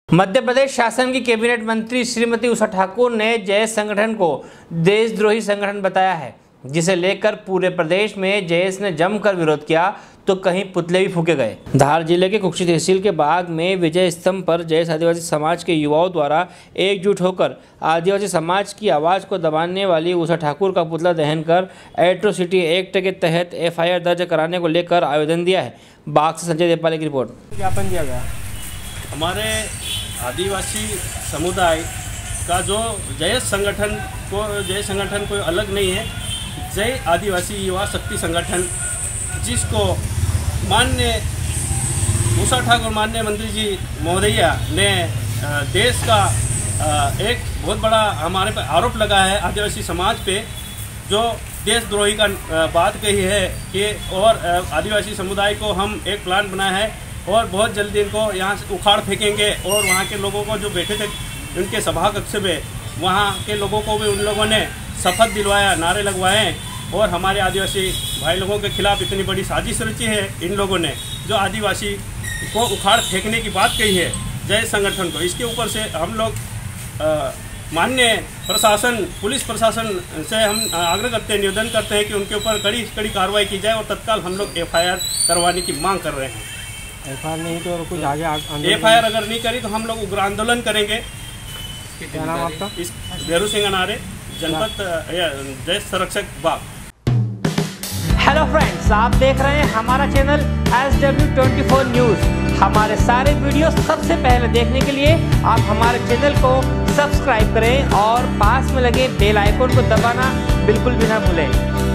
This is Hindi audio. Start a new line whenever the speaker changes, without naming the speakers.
मध्य प्रदेश शासन की कैबिनेट मंत्री श्रीमती उषा ठाकुर ने जयेश संगठन को देशद्रोही संगठन बताया है, जिसे लेकर पूरे प्रदेश में जयेश ने जमकर विरोध किया तो कहीं पुतले भी फूके गए। धार जिले के कुक्षी तहसील के बाग में विजय स्तंभ पर जयेश आदिवासी समाज के युवाओं द्वारा एकजुट होकर आदिवासी समाज की आवाज़ को दबाने वाली उषा ठाकुर का पुतला दहन कर एट्रोसिटी एक्ट के तहत FIR दर्ज कराने को लेकर आवेदन दिया है। बाग से संजय देपाले की रिपोर्ट।
ज्ञापन दिया गया।
हमारे आदिवासी समुदाय का जो जयेश संगठन कोई अलग नहीं है, जय आदिवासी युवा शक्ति संगठन, जिसको माननीय उषा ठाकुर माननीय मंत्री जी महोदया ने देश का एक बहुत बड़ा हमारे पे आरोप लगा है आदिवासी समाज पे, जो देशद्रोही का बात कही है कि और आदिवासी समुदाय को हम एक प्लान बनाया है और बहुत जल्दी इनको यहाँ से उखाड़ फेंकेंगे। और वहाँ के लोगों को जो बैठे थे उनके सभा कक्ष में, वहाँ के लोगों को भी उन लोगों ने शपथ दिलवाया, नारे लगवाए और हमारे आदिवासी भाई लोगों के खिलाफ इतनी बड़ी साजिश रची है इन लोगों ने, जो आदिवासी को उखाड़ फेंकने की बात कही है जय संगठन को। इसके ऊपर से हम लोग माननीय प्रशासन, पुलिस प्रशासन से हम आग्रह करते हैं, निवेदन करते हैं कि उनके ऊपर कड़ी कार्रवाई की जाए और तत्काल हम लोग FIR करवाने की मांग कर रहे हैं।
FIR नहीं तो कुछ आगे
FIR अगर नहीं करी तो हम लोग उग्र आंदोलन करेंगे।
क्या नाम आपका?
बेरू सिंह अनारे, जनपद देश संरक्षक बाग।
हेलो फ्रेंड्स, आप देख रहे हैं हमारा चैनल SW24 न्यूज़। हमारे सारे वीडियो सबसे पहले देखने के लिए आप हमारे चैनल को सब्सक्राइब करें और पास में लगे बेल आइकन को दबाना बिल्कुल भी ना भूलें।